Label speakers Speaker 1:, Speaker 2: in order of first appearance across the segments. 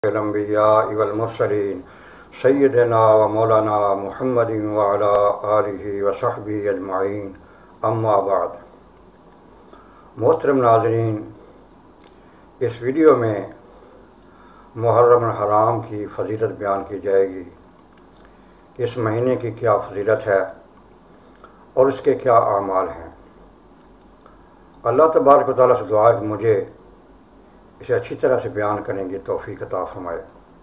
Speaker 1: الانبیاء والمرسلین سیدنا و مولانا محمد وعلی آلہ وصحبہ اجمعین، اما بعد۔ محترم ناظرین، اس ویڈیو میں محرم الحرام کی فضیلت بیان کی جائے گی کہ اس مہینے کی کیا فضیلت ہے اور اس کے کیا اعمال ہیں۔ اللہ تبارک و تعالیٰ سے دعا ہے کہ مجھے اسے اچھی طرح سے بیان کرنے کی توفیق عطا فرمائے۔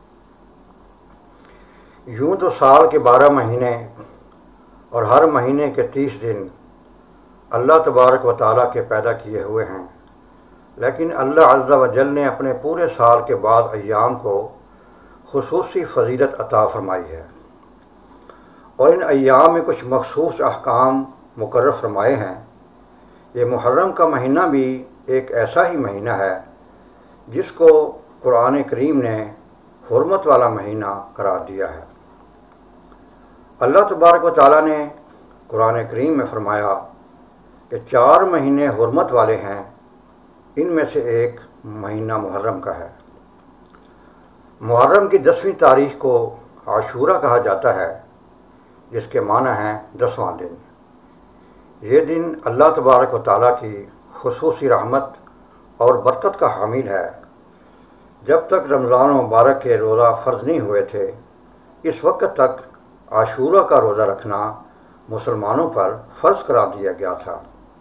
Speaker 1: یوں تو سال کے 12 مہینے اور ہر مہینے کے 30 دن اللہ تبارک و تعالیٰ کے پیدا کیے ہوئے ہیں، لیکن اللہ عز و جل نے اپنے پورے سال کے بعد ایام کو خصوصی فضیلت عطا فرمائی ہے، اور ان ایام میں کچھ مخصوص احکام مقرر فرمائے ہیں۔ یہ محرم کا مہینہ بھی ایک ایسا ہی مہینہ ہے جس کو قرآن کریم نے حرمت والا مہینہ قرار دیا ہے۔ اللہ تبارک و تعالیٰ نے قرآن کریم میں فرمایا کہ 4 مہینے حرمت والے ہیں، ان میں سے ایک مہینہ محرم کا ہے۔ محرم کی 10ویں تاریخ کو عاشورہ کہا جاتا ہے، جس کے معنی ہیں 10واں دن۔ یہ دن اللہ تبارک و تعالیٰ کی خصوصی رحمت اور برکت کا حامل ہے۔ جب تک رمضان مبارک کے روزہ فرض نہیں ہوئے تھے، اس وقت تک عاشورہ کا روزہ رکھنا مسلمانوں پر فرض قرار دیا گیا تھا۔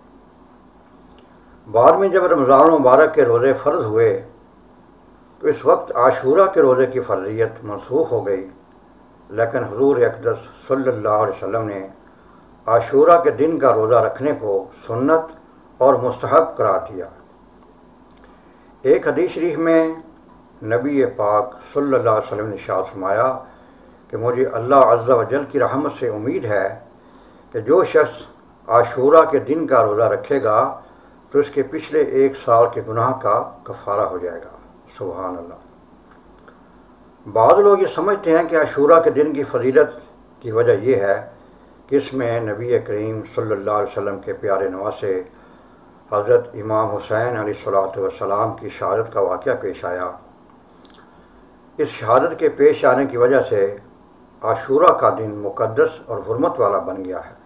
Speaker 1: بعد میں جب رمضان مبارک کے روزے فرض ہوئے تو اس وقت عاشورہ کے روزے کی فرضیت منسوخ ہو گئی، لیکن حضور اقدس صلی اللہ علیہ وسلم نے عاشورہ کے دن کا روزہ رکھنے کو سنت اور مستحب قرار دیا۔ ایک حدیث شریف میں نبی پاک صلی اللہ علیہ وسلم نے ارشاد فرمایا کہ مجھے اللہ عز و جل کی رحمت سے امید ہے کہ جو شخص عاشورہ کے دن کا روزہ رکھے گا تو اس کے پچھلے 1 سال کے گناہ کا کفارہ ہو جائے گا۔ سبحان اللہ۔ بعض لوگ یہ سمجھتے ہیں کہ عاشورہ کے دن کی فضیلت کی وجہ یہ ہے کہ اس میں نبی کریم صلی اللہ علیہ وسلم کے پیارے نواسے حضرت امام حسین علیہ السلام کی شہادت کا واقعہ پیش آیا۔ اس شہادت کے پیش آنے کی وجہ سے عاشورہ کا دن مقدس اور حرمت والا بن گیا ہے۔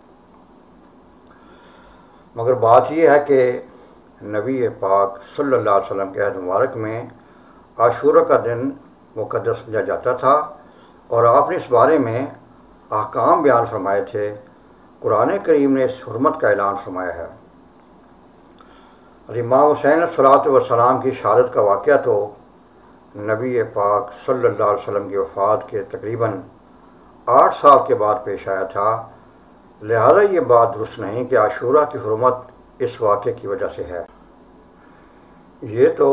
Speaker 1: مگر بات یہ ہے کہ نبی پاک صلی اللہ علیہ وسلم کے عہد مبارک میں عاشورہ کا دن مقدس سمجھا جاتا تھا، اور آپ نے اس بارے میں احکام بیان فرمائے تھے۔ قرآن کریم نے اس حرمت کا اعلان فرمایا ہے۔ امام حسین علیہ السلام کی شہادت کا واقعہ تو نبی پاک صلی اللہ علیہ وسلم کی وفات کے تقریباً 8 سال کے بعد پیش آیا تھا، لہذا یہ بات درست نہیں کہ عاشورہ کی حرمت اس واقعے کی وجہ سے ہے۔ یہ تو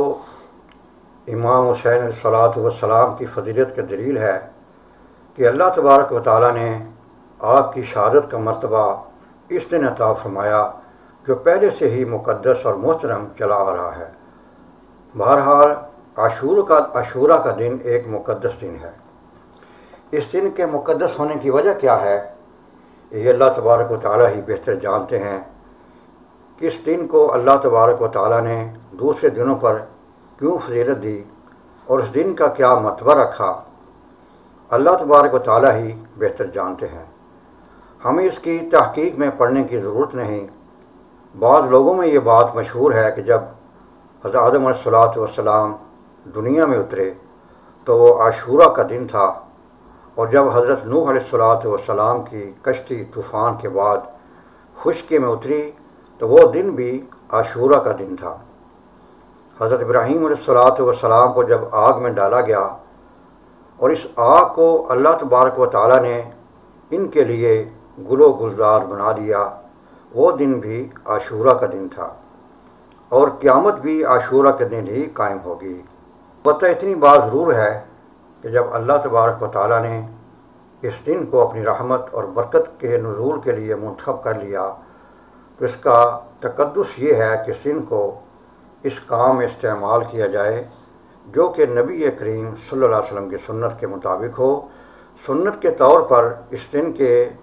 Speaker 1: امام حسین علیہ السلام کی فضیلت کی دلیل ہے کہ اللہ تبارک و تعالیٰ نے آپ کی شہادت کا مرتبہ اس دن عطا فرمایا جو پہلے سے ہی مقدس اور محترم چلا آ رہا ہے۔ بہرحال عاشورہ کا دن ایک مقدس دن ہے۔ اس دن کے مقدس ہونے کی وجہ کیا ہے، یہ اللہ تبارک و تعالیٰ ہی بہتر جانتے ہیں کہ اس دن کو اللہ تبارک و تعالیٰ نے دوسرے دنوں پر کیوں فضیلت دی اور اس دن کا کیا مرتبہ رکھا، اللہ تبارک و تعالیٰ ہی بہتر جانتے ہیں۔ ہمیں اس کی تحقیق میں پڑھنے کی ضرورت نہیں۔ بعض لوگوں میں یہ بات مشہور ہے کہ جب حضرت آدم علیہ السلام دنیا میں اترے تو وہ عاشورہ کا دن تھا، اور جب حضرت نوح علیہ السلام کی کشتی طوفان کے بعد خشکی میں اتری تو وہ دن بھی عاشورہ کا دن تھا۔ حضرت ابراہیم علیہ السلام کو جب آگ میں ڈالا گیا اور اس آگ کو اللہ تبارک و تعالیٰ نے ان کے لیے گل و گلزار بنا دیا، وہ دن بھی عاشورہ کا دن تھا، اور قیامت بھی عاشورہ کے دن ہی قائم ہوگی۔ البتہ اتنی بات ضرور ہے کہ جب اللہ تبارک و تعالیٰ نے اس دن کو اپنی رحمت اور برکت کے نزول کے لیے منتخب کر لیا تو اس کا تقدس یہ ہے کہ اس دن کو اس کام میں استعمال کیا جائے جو کہ نبی کریم صلی اللہ علیہ وسلم کی سنت کے مطابق ہو۔ سنت کے طور پر اس دن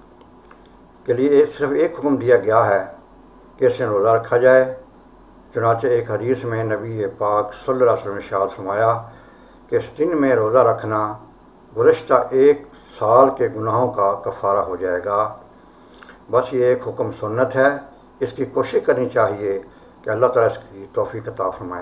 Speaker 1: کے لیے صرف ایک حکم دیا گیا ہے کہ اسے روزہ رکھا جائے۔ چنانچہ ایک حدیث میں نبی پاک صلی اللہ علیہ وسلم نے ارشاد فرمایا کہ اس دن میں روزہ رکھنا گزشتہ 1 سال کے گناہوں کا کفارہ ہو جائے گا۔ بس یہ ایک حکم سنت ہے، اس کی کوشش کرنی چاہیے کہ اللہ تعالیٰ اس کی توفیق عطا فرمائے۔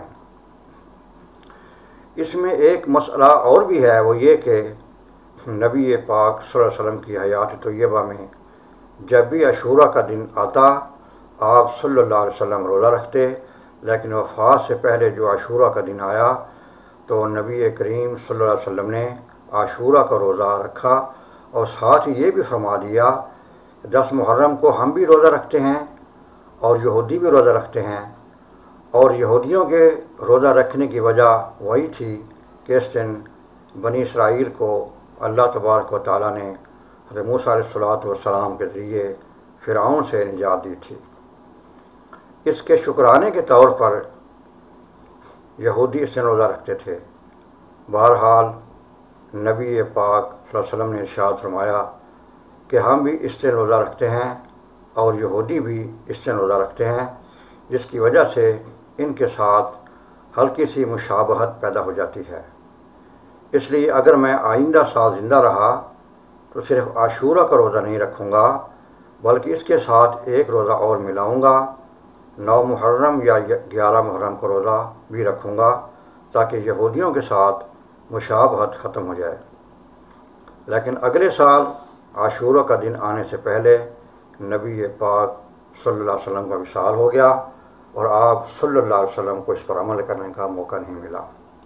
Speaker 1: اس میں ایک مسئلہ اور بھی ہے، وہ یہ کہ نبی پاک صلی اللہ علیہ وسلم کی حیات طیبہ میں جب بھی عاشوراء کا دن آتا آپ صلی اللہ علیہ وسلم روزہ رکھتے، لیکن وفات سے پہلے جو عاشوراء کا دن آیا تو نبی کریم صلی اللہ علیہ وسلم نے عاشوراء کا روزہ رکھا، اور ساتھ ہی یہ بھی فرما دیا کہ 10 محرم کو ہم بھی روزہ رکھتے ہیں اور یہودی بھی روزہ رکھتے ہیں، اور یہودیوں کے روزہ رکھنے کی وجہ وہی تھی کہ اس دن بنی اسرائیل کو اللہ تبارک و تعالیٰ نے حضرت موسیٰ علیہ السلام کے ذریعے فرعون سے نجات دی تھی۔ اس کے شکرانے کے طور پر یہودی اس دن روزہ رکھتے تھے۔ بہرحال نبی پاک صلی اللہ علیہ وسلم نے ارشاد فرمایا کہ ہم بھی اس دن روزہ رکھتے ہیں اور یہودی بھی اس دن روزہ رکھتے ہیں، جس کی وجہ سے ان کے ساتھ ہلکی سی مشابہت پیدا ہو جاتی ہے۔ اس لیے اگر میں آئندہ سال زندہ رہا تو صرف عاشوراء کا روزہ نہیں رکھوں گا، بلکہ اس کے ساتھ ایک روزہ اور ملاؤں گا، 9 محرم یا 11 محرم کا روزہ بھی رکھوں گا، تاکہ یہودیوں کے ساتھ مشابہت ختم ہو جائے۔ لیکن اگلے سال عاشوراء کا دن آنے سے پہلے نبی پاک صلی اللہ علیہ وسلم کا وصال ہو گیا اور آپ صلی اللہ علیہ وسلم کو اس پر عمل کرنے کا موقع نہیں ملا۔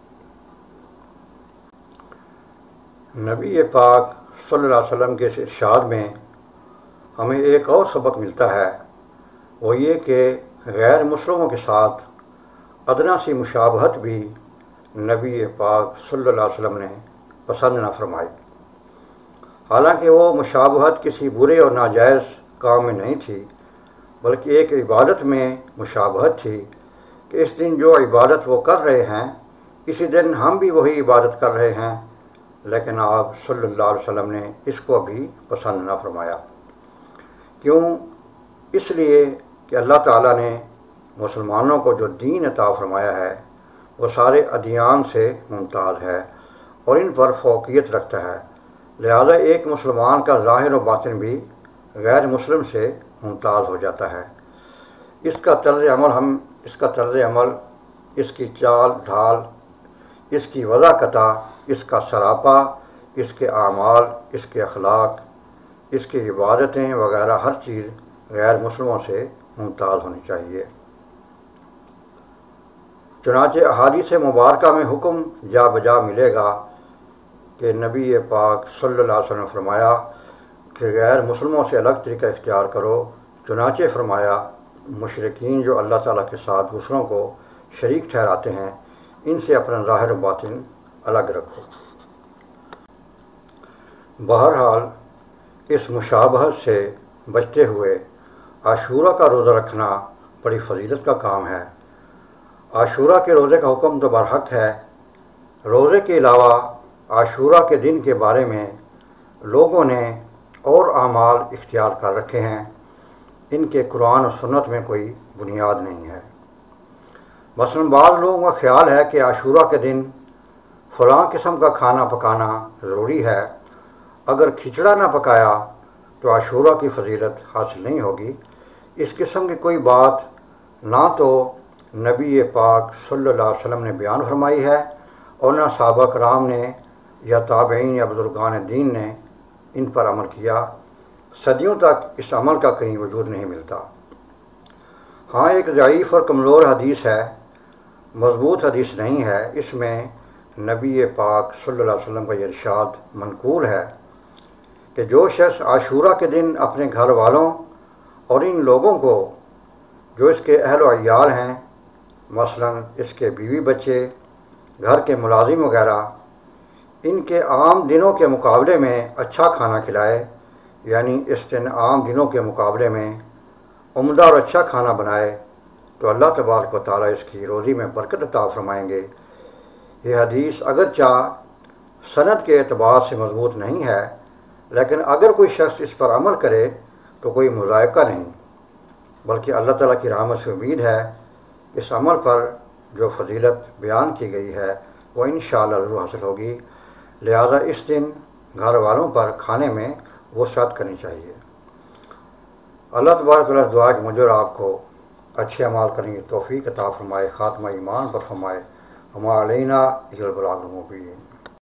Speaker 1: نبی پاک صلی اللہ علیہ وسلم کے اس ارشاد میں ہمیں ایک اور سبق ملتا ہے، وہ یہ کہ غیر مسلموں کے ساتھ ادنا سی مشابہت بھی نبی پاک صلی اللہ علیہ وسلم نے پسند نہ فرمائی۔ حالانکہ وہ مشابہت کسی برے اور ناجائز کام میں نہیں تھی، بلکہ ایک عبادت میں مشابہت تھی کہ اس دن جو عبادت وہ کر رہے ہیں اسی دن ہم بھی وہی عبادت کر رہے ہیں، لیکن آپ صلی اللہ علیہ وسلم نے اس کو بھی پسند نہ فرمایا۔ کیوں؟ اس لیے کہ اللہ تعالیٰ نے مسلمانوں کو جو دین عطا فرمایا ہے وہ سارے ادیان سے ممتاز ہے اور ان پر فوقیت رکھتا ہے، لہذا ایک مسلمان کا ظاہر و باطن بھی غیر مسلم سے ممتاز ہو جاتا ہے۔ اس کا طرز عمل، اس کی چال ڈھال، اس کی وضاقتہ، اس کا سراپا، اس کے اعمال، اس کے اخلاق، اس کی عبادتیں وغیرہ ہر چیز غیر مسلموں سے ممتاز ہونی چاہیے۔ چنانچہ احادیث مبارکہ میں حکم جا بجا ملے گا کہ نبی پاک صلی اللہ علیہ وسلم نے فرمایا کہ غیر مسلموں سے الگ طریقہ اختیار کرو، چنانچہ فرمایا مشرکین جو اللہ تعالیٰ کے ساتھ دوسروں کو شریک ٹھہراتے ہیں ان سے اپنا ظاہر و باطن الگ رکھو۔ بہرحال اس مشابہت سے بچتے ہوئے عاشوراء کا روزہ رکھنا بڑی فضیلت کا کام ہے۔ عاشوراء کے روزے کا حکم تو برحق ہے۔ روزے کے علاوہ عاشوراء کے دن کے بارے میں لوگوں نے اور اعمال اختیار کر رکھے ہیں، ان کے قرآن و سنت میں کوئی بنیاد نہیں ہے۔ مثلاً بعض لوگوں کا خیال ہے کہ عاشوراء کے دن فلاں قسم کا کھانا پکانا ضروری ہے، اگر کھچڑا نہ پکایا تو عاشوراء کی فضیلت حاصل نہیں ہوگی۔ اس قسم کی کوئی بات نہ تو نبی پاک صلی اللہ علیہ وسلم نے بیان فرمائی ہے اور نہ صحابہ کرام نے یا تابعین یا بزرگان دین نے ان پر عمل کیا۔ صدیوں تک اس عمل کا کہیں وجود نہیں ملتا۔ ہاں ایک ضعیف اور کمزور حدیث ہے، مضبوط حدیث نہیں ہے، اس میں نبی پاک صلی اللہ علیہ وسلم کا یہ ارشاد منقول ہے کہ جو شخص عاشوراء کے دن اپنے گھر والوں اور ان لوگوں کو جو اس کے اہل و عیال ہیں، مثلاً اس کے بیوی بچے، گھر کے ملازم وغیرہ، ان کے عام دنوں کے مقابلے میں اچھا کھانا کھلائے، یعنی اس دن عام دنوں کے مقابلے میں عمدہ اور اچھا کھانا بنائے، تو اللہ تبارک و تعالیٰ اس کی روزی میں برکت عطا فرمائیں گے۔ یہ حدیث اگرچہ سند کے اعتبار سے مضبوط نہیں ہے، لیکن اگر کوئی شخص اس پر عمل کرے تو کوئی مذائقہ نہیں، بلکہ اللہ تعالیٰ کی رحمت سے امید ہے اس عمل پر جو فضیلت بیان کی گئی ہے وہ انشاءاللہ ضرور حاصل ہوگی، لہذا اس دن گھر والوں پر کھانے میں وسعت کرنی چاہیے۔ اللہ تبارک و تعالیٰ سے دعا ہے کہ مجھے اور آپ کو اچھے اعمال کرنے کی توفیق عطا فرمائے، خاتمہ ایمان پر فرمائے۔ وما علینا الا البلاغ المبین۔